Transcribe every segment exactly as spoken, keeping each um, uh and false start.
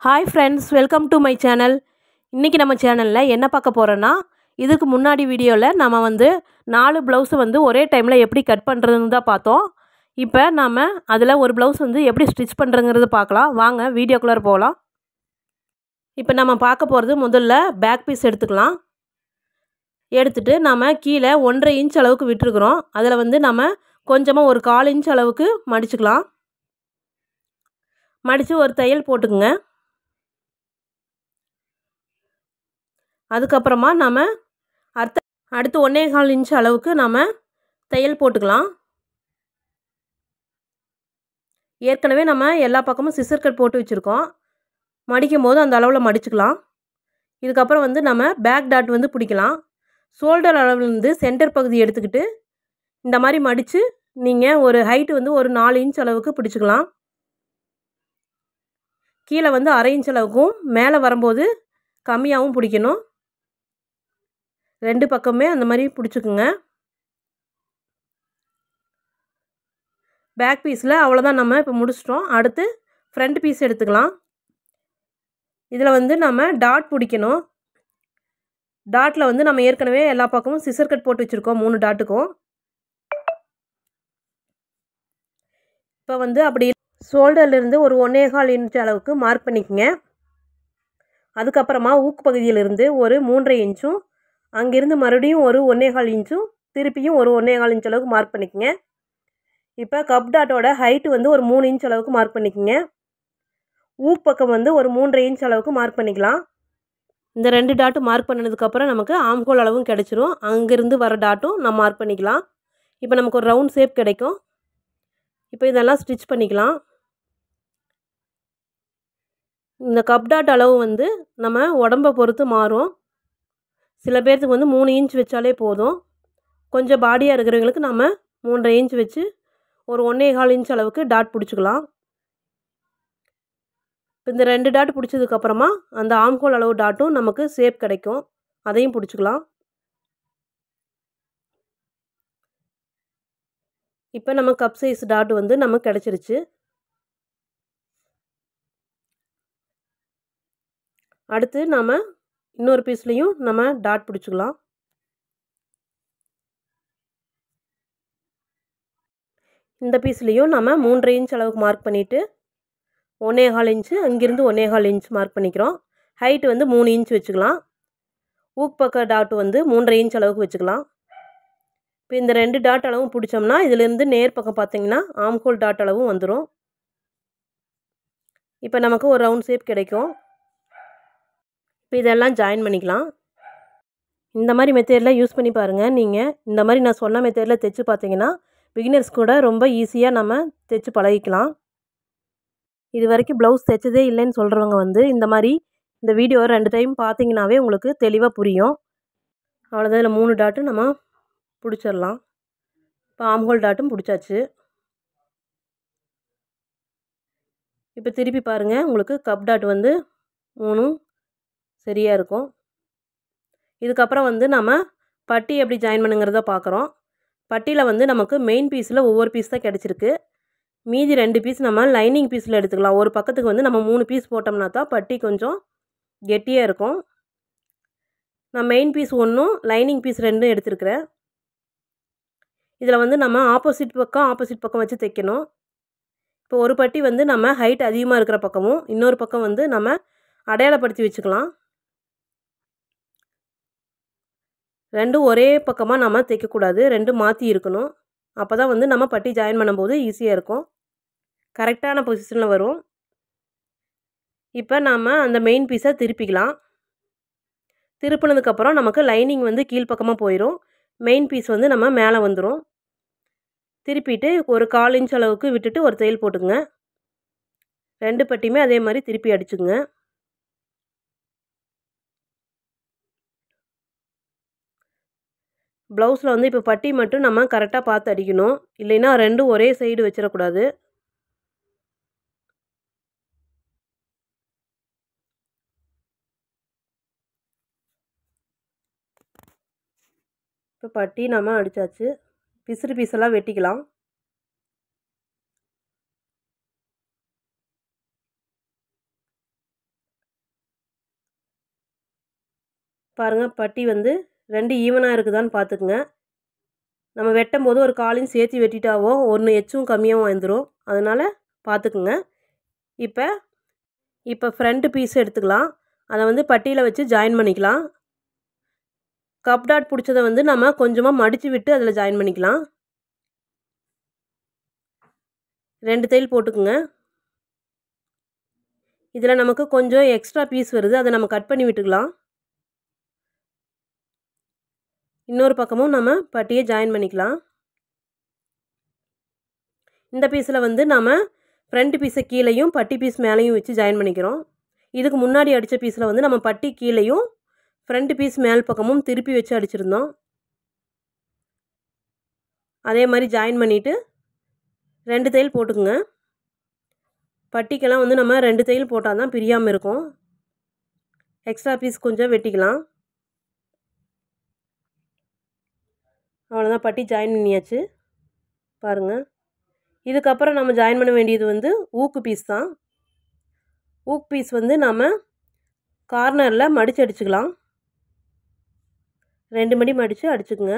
Hi friends, welcome to my channel. இன்னைக்கு நம்ம சேனல்ல என்ன பார்க்க போறோம்னா, இதுக்கு முன்னாடி வீடியோல நாம வந்து நாலு ப்ளவுஸ் வந்து ஒரே டைம்ல எப்படி கட் பண்றதுன்னு தான் பார்த்தோம். இப்போ நாம அதுல ஒரு ப்ளவுஸ் வந்து எப்படி ஸ்டிட்ச் பண்றதுங்கறத பார்க்கலாம். வாங்க வீடியோக்குள்ள போலாம். இப்போ நாம பார்க்க போறது முதல்ல பேக் பீஸ் எடுத்துக்கலாம். எடுத்துட்டு நாம கீழ ஒன்றரை இன்ச் அளவுக்கு விட்டுருக்கோம். அதுல வந்து நாம கொஞ்சமா ஒரு கால் இன்ச் அளவுக்கு மடிச்சுக்கலாம். மடிச்சு ஒரு தையல் போட்டுக்குங்க. அதுக்கு அப்புறமா நாம அடுத்து அடுத்து ஒன்றே கால் இன்ச் அளவுக்கு நாம தையல் போட்டுக்கலாம். ஏற்கனவே நம்ம எல்லா பக்கமும் சிசர் கட் போட்டு வச்சிருக்கோம். மடிக்கும்போது அந்த அளவுல மடிச்சுக்கலாம். இதுக்கு அப்புறம் வந்து நாம பேக் டாட் வந்து பிடிக்கலாம். ஷோல்டர் அளவுல இருந்து சென்டர் பகுதி எடுத்துக்கிட்டு இந்த மாதிரி மடிச்சு நீங்க ஒரு ஹைட் வந்து ஒரு நாலு இன்ச் அளவுக்கு பிடிச்சுக்கலாம். கீழ வந்து அரை இன்ச் அளவுக்கும் மேலே வரும்போது கம்மியாவும் பிடிக்கணும். ரெண்டு பக்கமே அந்த மாதிரி பிடிச்சுக்குங்க. பேக் பீஸில் அவ்வளோதான், நம்ம இப்போ முடிச்சிட்டோம். அடுத்து ஃப்ரண்ட் பீஸ் எடுத்துக்கலாம். இதில் வந்து நம்ம டாட் பிடிக்கணும். டாட்டில் வந்து நம்ம ஏற்கனவே எல்லா பக்கமும் சிசர் கட் போட்டு வச்சுருக்கோம் மூணு டாட்டுக்கும். இப்போ வந்து அப்படி ஷோல்டர்லேருந்து ஒரு ஒன்றே கால் இன்ச் அளவுக்கு மார்க் பண்ணிக்கங்க. அதுக்கப்புறமா ஊக்கு பகுதியிலிருந்து ஒரு மூன்றரை இன்ச்சும் அங்கேருந்து மறுபடியும் ஒரு ஒன்றே கால் இன்ச்சும் திருப்பியும் ஒரு ஒன்றே கால் இன்ச் அளவுக்கு மார்க் பண்ணிக்கங்க. இப்போ கப் டாட்டோட ஹைட்டு வந்து ஒரு மூணு இன்ச் அளவுக்கு மார்க் பண்ணிக்கங்க. ஊக் பக்கம் வந்து ஒரு மூன்றரை இன்ச் அளவுக்கு மார்க் பண்ணிக்கலாம். இந்த ரெண்டு டாட்டும் மார்க் பண்ணதுக்கப்புறம் நமக்கு ஆம்ஹோல் அளவும் கிடச்சிரும். அங்கேருந்து வர டாட்டும் நம்ம மார்க் பண்ணிக்கலாம். இப்போ நமக்கு ஒரு ரவுண்ட் ஷேப் கிடைக்கும். இப்போ இதெல்லாம் ஸ்டிச் பண்ணிக்கலாம். இந்த கப் டாட் அளவு வந்து நம்ம உடம்பை பொறுத்து மாறும். சில பேர்த்துக்கு வந்து மூணு இன்ச் வச்சாலே போதும். கொஞ்சம் பாடியாக இருக்கிறவங்களுக்கு நம்ம மூன்றரை இன்ச் வச்சு ஒரு ஒன்றே கால் இன்ச் அளவுக்கு டாட் பிடிச்சிக்கலாம். இப்போ இந்த ரெண்டு டாட் பிடிச்சதுக்கப்புறமா அந்த ஆம்ஹோல் அளவு டாட்டும் நமக்கு ஷேப் கிடைக்கும். அதையும் பிடிச்சிக்கலாம். இப்போ நம்ம கப் சைஸ் டாட் வந்து நமக்கு கிடச்சிருச்சு. அடுத்து நாம் இன்னொரு பீஸ்லேயும் நம்ம டாட் பிடிச்சிக்கலாம். இந்த பீஸ்லேயும் நம்ம மூன்றரை இன்ச் அளவுக்கு மார்க் பண்ணிவிட்டு ஒன்றே கால் இன்ச்சு அங்கேருந்து ஒன்றே கால் இன்ச் மார்க் பண்ணிக்கிறோம். ஹைட்டு வந்து மூணு இன்ச் வச்சுக்கலாம். ஊக் பக்க டாட் வந்து மூன்றரை இன்ச் அளவுக்கு வச்சுக்கலாம். இப்போ இந்த ரெண்டு டாட் அளவும் பிடிச்சோம்னா இதுலேருந்து நேர் பக்கம் பார்த்தீங்கன்னா ஆம்ஹோல் டாட் அளவும் வந்துடும். இப்போ நமக்கு ஒரு ரவுண்ட் ஷேப் கிடைக்கும். இப்போ இதெல்லாம் ஜாயின் பண்ணிக்கலாம். இந்த மாதிரி மெத்தேடில் யூஸ் பண்ணி பாருங்கள். நீங்கள் இந்த மாதிரி நான் சொன்ன மெத்தேடில் தைச்சு பார்த்தீங்கன்னா பிகினர்ஸ் கூட ரொம்ப ஈஸியாக நம்ம தைச்சு பழகிக்கலாம். இது வரைக்கும் ப்ளவுஸ் தைச்சதே இல்லைன்னு சொல்கிறவங்க வந்து இந்த மாதிரி இந்த வீடியோ ரெண்டு டைம் பார்த்தீங்கன்னாவே உங்களுக்கு தெளிவாக புரியும். அவ்வளோதான், இதில் மூணு டாட்டும் நம்ம பிடிச்சிடலாம். இப்போ ஆம்ஹோல் டாட்டும் பிடிச்சாச்சு. இப்போ திருப்பி பாருங்கள், உங்களுக்கு கப் டாட் வந்து மூணும் சரியாக இருக்கும். இதுக்கப்புறம் வந்து நம்ம பட்டி எப்படி ஜாயின் பண்ணுங்கிறத பார்க்குறோம். பட்டியில் வந்து நமக்கு மெயின் பீஸில் ஒவ்வொரு பீஸ் தான் கிடச்சிருக்கு. மீதி ரெண்டு பீஸ் நம்ம லைனிங் பீஸில் எடுத்துக்கலாம். ஒரு பக்கத்துக்கு வந்து நம்ம மூணு பீஸ் போட்டோம்னா தான் பட்டி கொஞ்சம் கெட்டியாக இருக்கும். நான் மெயின் பீஸ் ஒன்றும் லைனிங் பீஸ் ரெண்டும் எடுத்துருக்கிறேன். இதில் வந்து நம்ம ஆப்போசிட் பக்கம் ஆப்போசிட் பக்கம் வச்சு தைக்கணும். இப்போ ஒரு பட்டி வந்து நம்ம ஹைட் அதிகமாக இருக்கிற பக்கமும் இன்னொரு பக்கம் வந்து நம்ம அடையாளப்படுத்தி வச்சுக்கலாம். ரெண்டும் ஒரே பக்கமாக நம்ம தைக்கக்கூடாது, ரெண்டும் மாற்றி இருக்கணும். அப்போ தான் வந்து நம்ம பட்டி ஜாயின் பண்ணும்போது ஈஸியாக இருக்கும், கரெக்டான பொசிஷனில் வரும். இப்போ நாம் அந்த மெயின் பீஸை திருப்பிக்கலாம். திருப்பினதுக்கப்புறம் நமக்கு லைனிங் வந்து கீழ்ப்பக்கமாக போயிடும். மெயின் பீஸ் வந்து நம்ம மேலே வந்துடும். திருப்பிட்டு ஒரு கால் இன்ச் அளவுக்கு விட்டுட்டு ஒரு தையல் போட்டுங்க. ரெண்டு பட்டியுமே அதே மாதிரி திருப்பி அடிச்சுங்க. ப்ளவுஸில் வந்து இப்போ பட்டி மட்டும் நம்ம கரெக்டாக பார்த்து அடிக்கணும். இல்லைன்னா ரெண்டும் ஒரே சைடு வச்சிடக்கூடாது. இப்போ பட்டி நம்ம அடித்தாச்சு. பிசுறு பீஸெல்லாம் வெட்டிக்கலாம். பாருங்கள் பட்டி வந்து ரெண்டு ஈவனாக இருக்குதான்னு பார்த்துக்குங்க. நம்ம வெட்டும் போது ஒரு காலையும் சேர்த்து வெட்டிட்டாவோ ஒன்று எச்சும் கம்மியாகவும் வந்துடும், அதனால் பார்த்துக்குங்க. இப்போ இப்போ ஃப்ரண்ட் பீஸ் எடுத்துக்கலாம். அதை வந்து பட்டியில் வச்சு ஜாயின் பண்ணிக்கலாம். கப் டாட் பிடிச்சதை வந்து நம்ம கொஞ்சமாக மடித்து விட்டு அதில் ஜாயின் பண்ணிக்கலாம். ரெண்டு தையல் போட்டுக்குங்க. இதில் நமக்கு கொஞ்சம் எக்ஸ்ட்ரா பீஸ் வருது, அதை நம்ம கட் பண்ணி விட்டுக்கலாம். இன்னொரு பக்கமும் நம்ம பட்டியை ஜாயின் பண்ணிக்கலாம். இந்த பீஸில் வந்து நம்ம ஃப்ரண்ட் பீஸை கீழேயும் பட்டி பீஸ் மேலேயும் வச்சு ஜாயின் பண்ணிக்கிறோம். இதுக்கு முன்னாடி அடித்த பீஸில் வந்து நம்ம பட்டி கீழேயும் ஃப்ரண்ட் பீஸ் மேல் பக்கமும் திருப்பி வச்சு அடிச்சிருந்தோம். அதே மாதிரி ஜாயின் பண்ணிவிட்டு ரெண்டு தையல் போட்டுக்குங்க. பட்டிக்கெல்லாம் வந்து நம்ம ரெண்டு தையல் போட்டால் தான் பிரியாமல் இருக்கும். எக்ஸ்ட்ரா பீஸ் கொஞ்சம் வெட்டிக்கலாம். அவ்வளோதான், பட்டி ஜாயின் பண்ணியாச்சு. பாருங்கள், இதுக்கப்புறம் நம்ம ஜாயின் பண்ண வேண்டியது வந்து ஊக்கு பீஸ் தான். ஊக்கு பீஸ் வந்து நம்ம கார்னரில் மடித்து அடிச்சுக்கலாம். ரெண்டு மடி மடித்து அடிச்சுக்குங்க.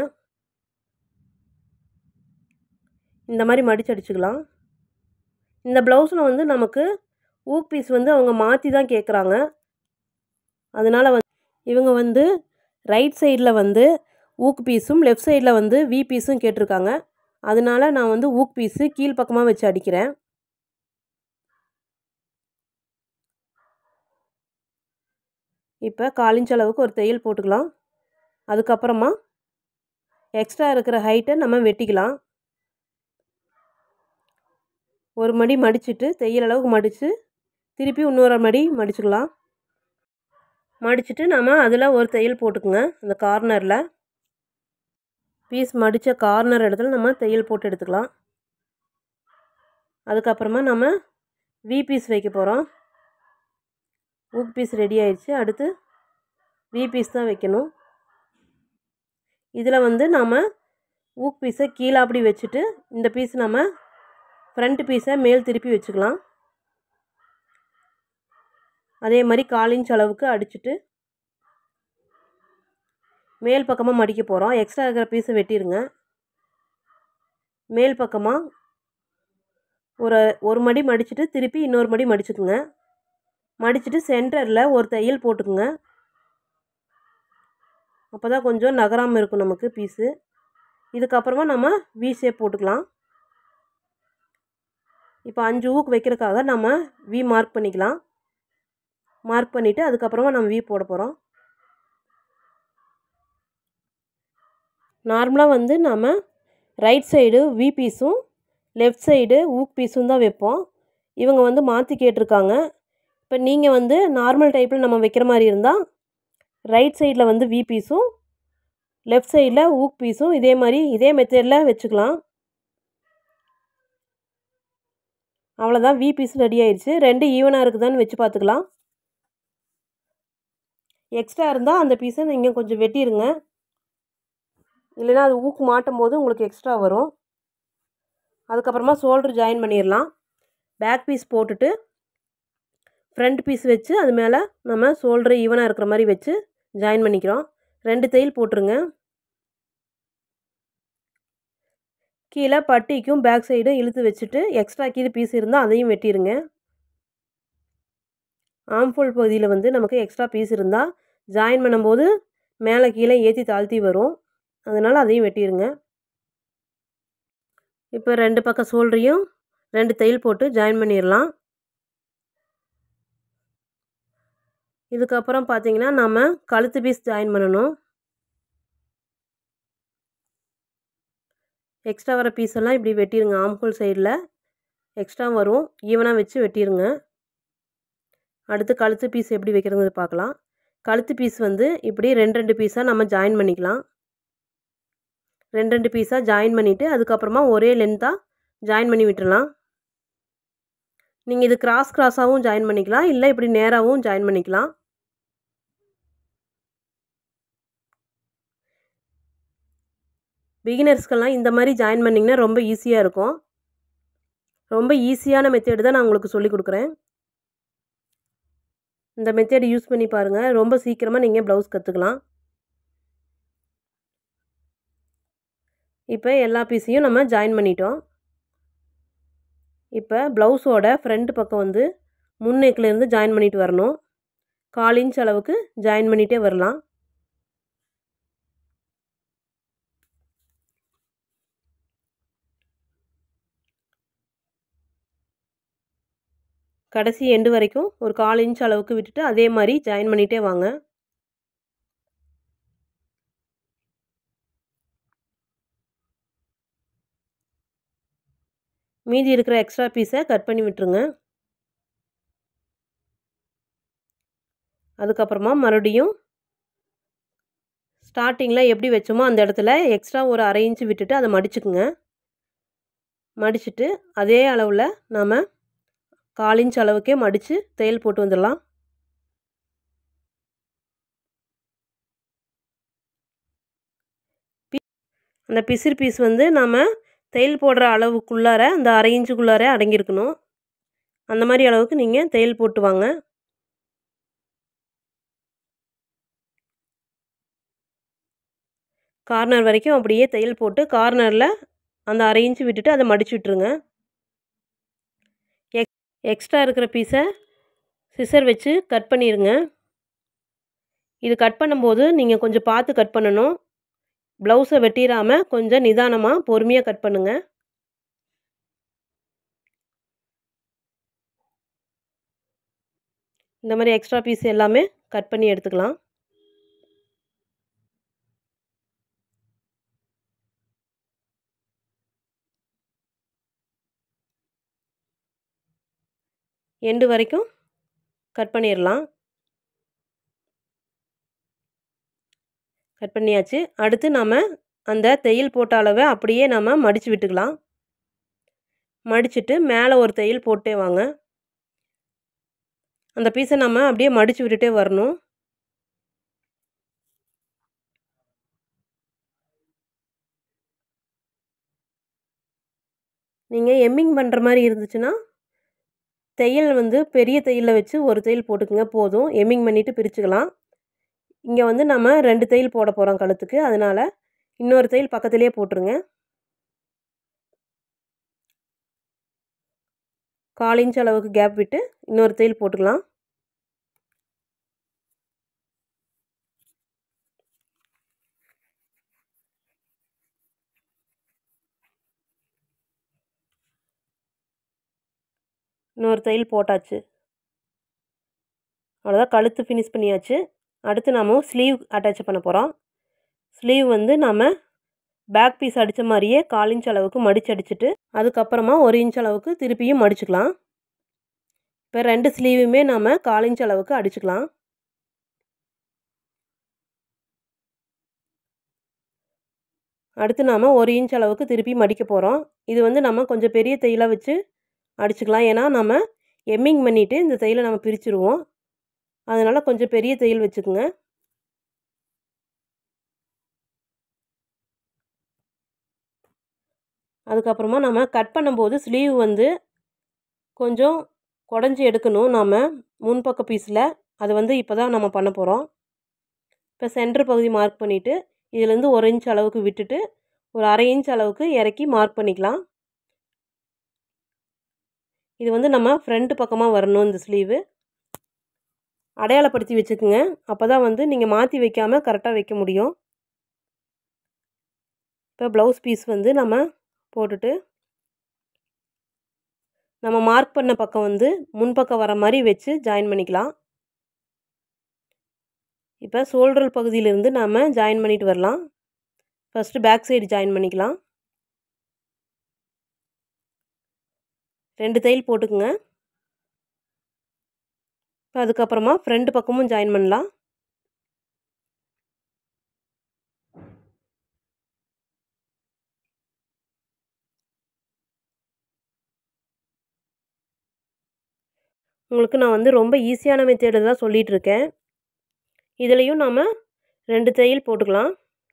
இந்த மாதிரி மடித்து அடிச்சுக்கலாம். இந்த ப்ளவுஸில் வந்து நமக்கு ஊக் பீஸ் வந்து அவங்க மாற்றி தான் கேட்குறாங்க. அதனால் வந்து இவங்க வந்து ரைட் சைடில் வந்து ஊக் பீஸும் லெஃப்ட் சைடில் வந்து வி பீஸும் கேட்டிருக்காங்க. அதனால் நான் வந்து ஊக் பீஸு கீழ் பக்கமாக வச்சு அடிக்கிறேன். இப்போ காலிஞ்ச் அளவுக்கு ஒரு தையல் போட்டுக்கலாம். அதுக்கப்புறமா எக்ஸ்ட்ரா இருக்கிற ஹைட்டை நம்ம வெட்டிக்கலாம். ஒரு மடி மடிச்சுட்டு தையல் அளவுக்கு மடித்து திருப்பி இன்னொரு மடி மடிச்சுக்கலாம். மடிச்சுட்டு நம்ம அதில் ஒரு தையல் போட்டுக்குங்க. அந்த கார்னரில் பீஸ் மடித்த கார்னர் இடத்துல நம்ம தையல் போட்டு எடுத்துக்கலாம். அதுக்கப்புறமா நம்ம வி பீஸ் வைக்க போகிறோம். ஊக் பீஸ் ரெடி ஆயிடுச்சு. அடுத்து வி பீஸ் தான் வைக்கணும். இதில் வந்து நம்ம ஊக் பீஸை கீழே அப்படி வச்சுட்டு இந்த பீஸ் நம்ம ஃப்ரண்ட் பீஸை மேல் திருப்பி வச்சுக்கலாம். அதே மாதிரி கால் இன்ச் அளவுக்கு அடிச்சுட்டு மேல் பக்கமாக மடிக்க போகிறோம். எக்ஸ்ட்ரா இருக்கிற பீஸை வெட்டிடுங்க. மேல் பக்கமாக ஒரு ஒரு மடி மடிச்சுட்டு திருப்பி இன்னொரு மடி மடிச்சுக்குங்க. மடிச்சுட்டு சென்டரில் ஒரு தையல் போட்டுக்குங்க. அப்போ தான் கொஞ்சம் நகராமல் இருக்கும் நமக்கு பீஸு. இதுக்கப்புறமா நம்ம வி ஷேப் போட்டுக்கலாம். இப்போ அஞ்சு ஊக்கு வைக்கிறதுக்காக நம்ம வி மார்க் பண்ணிக்கலாம். மார்க் பண்ணிவிட்டு அதுக்கப்புறமா நம்ம வி போட போகிறோம். நார்மலாக வந்து நம்ம ரைட் சைடு வி பீஸும் லெஃப்ட் சைடு ஊக் பீஸும் தான் வைப்போம். இவங்க வந்து மாற்றி கேட்டிருக்காங்க. இப்போ நீங்கள் வந்து நார்மல் டைப்பில் நம்ம வைக்கிற மாதிரி இருந்தால் ரைட் சைடில் வந்து வி பீஸும் லெஃப்ட் சைடில் ஊக் பீஸும் இதே மாதிரி இதே மெத்தடில் வச்சுக்கலாம். அவ்வளோதான், வி பீஸ் ரெடி ஆயிடுச்சு. ரெண்டு ஈவனாக இருக்குதான்னு வச்சு பார்த்துக்கலாம். எக்ஸ்ட்ரா இருந்தால் அந்த பீஸை நீங்கள் கொஞ்சம் வெட்டிடுங்க. இல்லைனா அது ஊக்கு மாட்டும் போது உங்களுக்கு எக்ஸ்ட்ரா வரும். அதுக்கப்புறமா ஷோல்டர் ஜாயின் பண்ணிடலாம். பேக் பீஸ் போட்டுட்டு ஃப்ரண்ட் பீஸ் வச்சு அது மேலே நம்ம ஷோல்டர் ஈவனாக இருக்கிற மாதிரி வச்சு ஜாயின் பண்ணிக்கிறோம். ரெண்டு தையல் போட்டுருங்க. கீழே பட்டிக்கும் பேக் சைடும் இழுத்து வச்சுட்டு எக்ஸ்ட்ரா கீழே பீஸ் இருந்தால் அதையும் வெட்டிடுங்க. ஆம்ஃபோல் பகுதியில் வந்து நமக்கு எக்ஸ்ட்ரா பீஸ் இருந்தால் ஜாயின் பண்ணும்போது மேலே கீழே ஏற்றி தாழ்த்தி வரும். அதனால் அதையும் வெட்டிடுங்க. இப்போ ரெண்டு பக்கம் ஷோல்டரையும் ரெண்டு தையல் போட்டு ஜாயின் பண்ணிடலாம். இதுக்கப்புறம் பார்த்திங்கன்னா நம்ம கழுத்து பீஸ் ஜாயின் பண்ணணும். எக்ஸ்ட்ரா வர பீஸ் எல்லாம் இப்படி வெட்டிடுங்க. ஆம்ஹோல் சைடில் எக்ஸ்ட்ரா வரும், ஈவனாக வச்சு வெட்டிடுங்க. அடுத்து கழுத்து பீஸ் எப்படி வைக்கிறதுன்னு பார்க்கலாம். கழுத்து பீஸ் வந்து இப்படி ரெண்டு ரெண்டு பீஸாக நம்ம ஜாயின் பண்ணிக்கலாம். ரெண்டு ரெண்டு பீஸாக ஜாயின் பண்ணிவிட்டு அதுக்கப்புறமா ஒரே லென்த்தாக ஜாயின் பண்ணி விட்டுடலாம். நீங்கள் இது கிராஸ் கிராஸாகவும் ஜாயின் பண்ணிக்கலாம், இல்லை இப்படி நேராகவும் ஜாயின் பண்ணிக்கலாம். பிகினர்ஸ்க்கெல்லாம் இந்த மாதிரி ஜாயின் பண்ணிங்கன்னா ரொம்ப ஈஸியாக இருக்கும். ரொம்ப ஈஸியான மெத்தேடு தான் நான் உங்களுக்கு சொல்லிக் கொடுக்குறேன். இந்த மெத்தேடு யூஸ் பண்ணி பாருங்கள். ரொம்ப சீக்கிரமாக நீங்கள் ப்ளவுஸ் கற்றுக்கலாம். இப்போ எல்லா பீஸையும் நம்ம ஜாயின் பண்ணிட்டோம். இப்போ ப்ளவுஸோட ஃப்ரண்ட் பக்கம் வந்து முன் நெக்லேருந்து ஜாயின் பண்ணிட்டு வரணும். கால் இன்ச் அளவுக்கு ஜாயின் பண்ணிகிட்டே வரலாம். கடைசி எண்டு வரைக்கும் ஒரு கால் இன்ச் அளவுக்கு விட்டுட்டு அதே மாதிரி ஜாயின் பண்ணிகிட்டே வாங்க. மீதி இருக்கிற எக்ஸ்ட்ரா பீஸை கட் பண்ணி விட்டுருங்க. அதுக்கப்புறமா மறுபடியும் ஸ்டார்டிங்கில் எப்படி வச்சோமோ அந்த இடத்துல எக்ஸ்ட்ரா ஒரு அரை இன்ச்சு விட்டுட்டு அதை மடிச்சுக்குங்க. மடிச்சுட்டு அதே அளவில் நாம் கால் இன்ச் அளவுக்கே மடித்து தையல் போட்டு வந்துடலாம். அந்த பிசிறு பீஸ் வந்து நாம் தையல் போடுற அளவுக்குள்ளார அந்த அரை இன்ச்சுக்குள்ளார அடங்கியிருக்கணும். அந்த மாதிரி அளவுக்கு நீங்கள் தையல் போட்டு வாங்க. கார்னர் வரைக்கும் அப்படியே தையல் போட்டு கார்னரில் அந்த அரை இன்ச்சு விட்டுட்டு அதை மடிச்சு விட்டுருங்க. எக் எக்ஸ்ட்ரா இருக்கிற பீஸை சிசர் வச்சு கட் பண்ணிடுங்க. இது கட் பண்ணும்போது நீங்கள் கொஞ்சம் பார்த்து கட் பண்ணணும். ப்ளவுஸை வெட்டிடாமல் கொஞ்சம் நிதானமாக பொறுமையாக கட் பண்ணுங்கள். இந்த மாதிரி எக்ஸ்ட்ரா பீஸ் எல்லாமே கட் பண்ணி எடுத்துக்கலாம். எண்டு வரைக்கும் கட் பண்ணிடலாம். கட் பண்ணியாச்சு. அடுத்து நாம் அந்த தையல் போட்ட அளவை அப்படியே நாம் மடித்து விட்டுக்கலாம். மடிச்சுட்டு மேலே ஒரு தையல் போட்டே வாங்க. அந்த பீஸை நம்ம அப்படியே மடித்து விட்டுட்டே வரணும். நீங்கள் எம்மிங் பண்ணுற மாதிரி இருந்துச்சுன்னா தையல் வந்து பெரிய தையலில் வச்சு ஒரு தையல் போட்டுக்குங்க, போதும். எம்மிங் பண்ணிவிட்டு பிரிச்சுக்கலாம். இங்கே வந்து நம்ம ரெண்டு தையல் போட போகிறோம் கழுத்துக்கு, அதனால் இன்னொரு தையல் பக்கத்துலேயே போட்டுருங்க. கால் இன்ச் அளவுக்கு கேப் விட்டு இன்னொரு தையல் போட்டுக்கலாம். இன்னொரு தையல் போட்டாச்சு. அவ்வளோதான், கழுத்து ஃபினிஷ் பண்ணியாச்சு. அடுத்து நாம் ஸ்லீவ் அட்டாச் பண்ண போகிறோம். ஸ்லீவ் வந்து நாம் பேக் பீஸ் அடித்த மாதிரியே கால் இன்ச் அளவுக்கு மடித்து அடிச்சுட்டு அதுக்கப்புறமா ஒரு இன்ச் அளவுக்கு திருப்பியும் மடிச்சுக்கலாம். இப்போ ரெண்டு ஸ்லீவுமே நாம் கால் இன்ச் அளவுக்கு அடிச்சுக்கலாம். அடுத்து நாம் ஒரு இன்ச் அளவுக்கு திருப்பி மடிக்க போகிறோம். இது வந்து நம்ம கொஞ்சம் பெரிய தையலாக வச்சு அடிச்சுக்கலாம். ஏன்னா நம்ம எம்மிங் பண்ணிவிட்டு இந்த தையலை நம்ம பிரிச்சுருவோம். அதனால் கொஞ்சம் பெரிய தையல் வச்சுக்குங்க. அதுக்கப்புறமா நம்ம கட் பண்ணும்போது ஸ்லீவ் வந்து கொஞ்சம் குடஞ்சி எடுக்கணும். நாம் முன்பக்க பீஸில் அது வந்து இப்போ தான் நம்ம பண்ண போகிறோம். இப்போ சென்டர் பகுதி மார்க் பண்ணிவிட்டு இதிலேருந்து ஒரு இன்ச் அளவுக்கு விட்டுட்டு ஒரு அரை இன்ச் அளவுக்கு இறக்கி மார்க் பண்ணிக்கலாம். இது வந்து நம்ம ஃப்ரண்ட் பக்கமாக வரணும். இந்த ஸ்லீவு அடையாளப்படுத்தி வச்சுக்குங்க. அப்போ தான் வந்து நீங்கள் மாற்றி வைக்காமல் கரெக்டாக வைக்க முடியும். இப்போ ப்ளவுஸ் பீஸ் வந்து நம்ம போட்டுட்டு நம்ம மார்க் பண்ண பக்கம் வந்து முன்பக்கம் வர மாதிரி வச்சு ஜாயின் பண்ணிக்கலாம். இப்போ ஷோல்டர் பகுதியிலேருந்து நாம் ஜாயின் பண்ணிட்டு வரலாம். ஃபஸ்ட்டு பேக் சைடு ஜாயின் பண்ணிக்கலாம். ரெண்டு தையல் போட்டுக்குங்க. இப்போ அதுக்கப்புறமா ஃப்ரண்ட் பக்கமும் ஜாயின் பண்ணலாம். உங்களுக்கு நான் வந்து ரொம்ப ஈஸியான மெத்தேடு தான் சொல்லிகிட்ருக்கேன். இதுலேயும் நாம் ரெண்டு தையல் போட்டுக்கலாம்.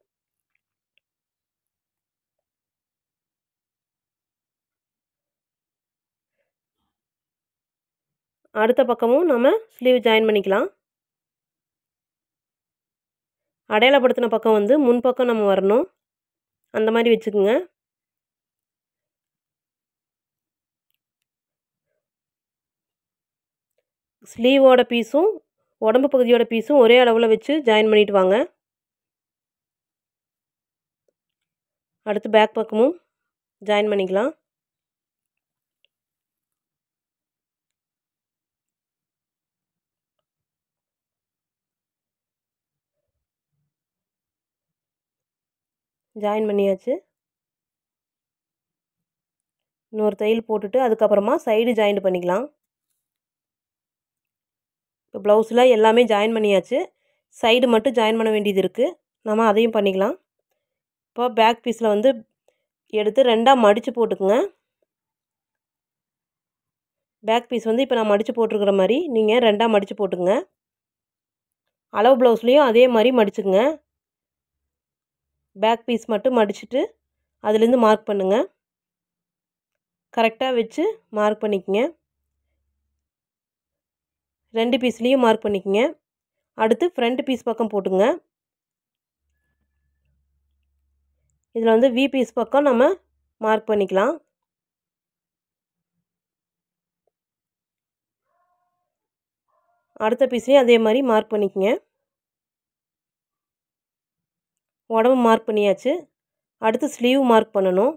அடுத்த பக்கமும் நம்ம ஸ்லீவ் ஜாயின் பண்ணிக்கலாம். அடையாளப்படுத்தின பக்கம் வந்து முன்பக்கம் நம்ம வரணும். அந்த மாதிரி வச்சுக்கோங்க. ஸ்லீவோட பீஸும் உடம்பு பகுதியோட பீஸும் ஒரே அளவில் வச்சு ஜாயின் பண்ணிட்டு வாங்க. அடுத்து பேக் பக்கமும் ஜாயின் பண்ணிக்கலாம். ஜாயின் பண்ணியாச்சு. இன்னொரு தையல் போட்டுட்டு அதுக்கப்புறமா சைடு ஜாயின் பண்ணிக்கலாம். இப்போ ப்ளவுஸில் எல்லாமே ஜாயின் பண்ணியாச்சு. சைடு மட்டும் ஜாயின் பண்ண வேண்டியது இருக்குது. நம்ம அதையும் பண்ணிக்கலாம். இப்போ பேக் பீஸில் வந்து எடுத்து ரெண்டாக மடித்து போட்டுக்குங்க. பேக் பீஸ் வந்து இப்போ நான் மடித்து போட்டிருக்கிற மாதிரி நீங்கள் ரெண்டாக மடித்து போட்டுக்குங்க. அளவு ப்ளவுஸ்லேயும் அதே மாதிரி மடிச்சுக்குங்க. பேக் பீஸ் மட்டும் மடிச்சுட்டு அதுலேருந்து மார்க் பண்ணுங்கள். கரெக்டாக வச்சு மார்க் பண்ணிக்கங்க. ரெண்டு பீஸ்லேயும் மார்க் பண்ணிக்கங்க. அடுத்து ஃப்ரண்ட் பீஸ் பக்கம் போட்டுங்க. இதில் வந்து வி பீஸ் பக்கம் நம்ம மார்க் பண்ணிக்கலாம். அடுத்த பீஸ்லேயும் அதே மாதிரி மார்க் பண்ணிக்கங்க. உடம்பு மார்க் பண்ணியாச்சு. அடுத்து ஸ்லீவ் மார்க் பண்ணணும்.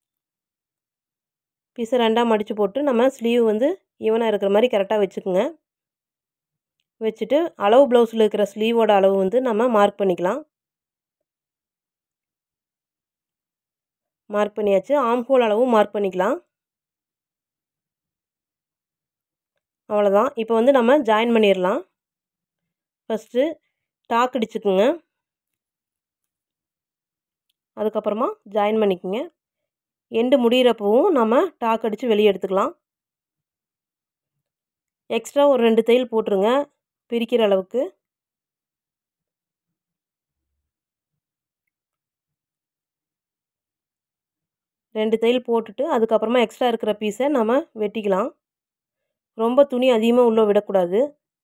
பீஸை ரெண்டாக மடித்து போட்டு நம்ம ஸ்லீவ் வந்து ஈவனாக இருக்கிற மாதிரி கரெக்டாக வச்சுக்கோங்க. வச்சுட்டு அளவு ப்ளவுஸில் இருக்கிற ஸ்லீவோட அளவு வந்து நம்ம மார்க் பண்ணிக்கலாம். மார்க் பண்ணியாச்சு. ஆம் ஹோல் அளவும் மார்க் பண்ணிக்கலாம். அவ்வளோதான். இப்போ வந்து நம்ம ஜாயின் பண்ணிடலாம். ஃபஸ்ட்டு டாக் அடிச்சுக்குங்க. அதுக்கப்புறமா ஜாயின் பண்ணிக்கோங்க. எண்டு முடிகிறப்பவும் நம்ம டாக் அடித்து வெளியே எடுத்துக்கலாம். எக்ஸ்ட்ரா ஒரு ரெண்டு தையல் போட்டுருங்க பிரிக்கிற அளவுக்கு. ரெண்டு தையல் போட்டுட்டு அதுக்கப்புறமா எக்ஸ்ட்ரா இருக்கிற பீஸை நம்ம வெட்டிக்கலாம். ரொம்ப துணி அதிகமாக உள்ளே விடக்கூடாது.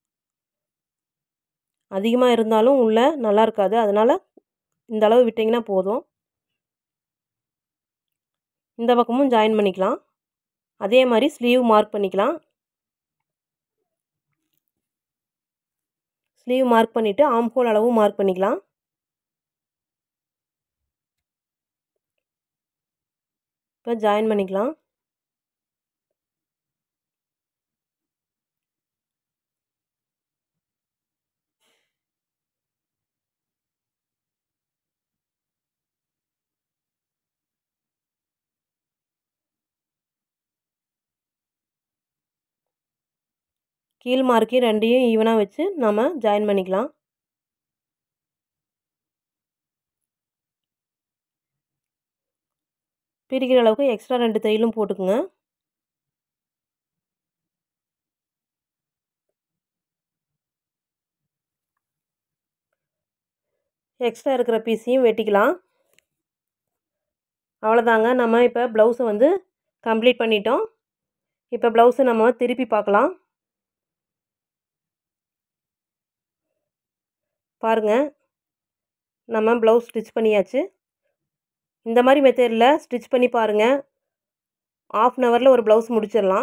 அதிகமாக இருந்தாலும் உள்ளே நல்லா இருக்காது. அதனால் இந்த அளவு விட்டிங்கன்னா போதும். இந்த பக்கமும் ஜாயின் பண்ணிக்கலாம். அதே மாதிரி ஸ்லீவ் மார்க் பண்ணிக்கலாம். ஸ்லீவ் மார்க் பண்ணிவிட்டு ஆம் ஹோல் அளவும் மார்க் பண்ணிக்கலாம். இப்போ ஜாயின் பண்ணிக்கலாம். கீழ் மார்க்கி ரெண்டையும் ஈவனாக வச்சு நம்ம ஜாயின் பண்ணிக்கலாம். பிரிக்கிற அளவுக்கு எக்ஸ்ட்ரா ரெண்டு தையலும் போட்டுக்குங்க. எக்ஸ்ட்ரா இருக்கிற பீஸையும் வெட்டிக்கலாம். அவ்வளோதாங்க. நம்ம இப்போ ப்ளவுஸை வந்து கம்ப்ளீட் பண்ணிட்டோம். இப்போ ப்ளவுஸை நம்ம திருப்பி பார்க்கலாம். பாருங்கள், நம்ம ப்ளவுஸ் ஸ்டிச் பண்ணியாச்சு. இந்த மாதிரி மெத்தடில் ஸ்டிச் பண்ணி பாருங்கள். ஆஃப் அன் ஹவரில் ஒரு ப்ளவுஸ் முடிச்சிடலாம்.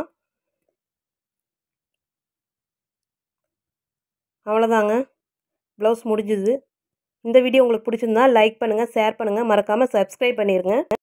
அவ்வளோதாங்க, ப்ளவுஸ் முடிஞ்சுது. இந்த வீடியோ உங்களுக்கு பிடிச்சிருந்தா லைக் பண்ணுங்கள், ஷேர் பண்ணுங்கள், மறக்காமல் சப்ஸ்கிரைப் பண்ணிடுங்க.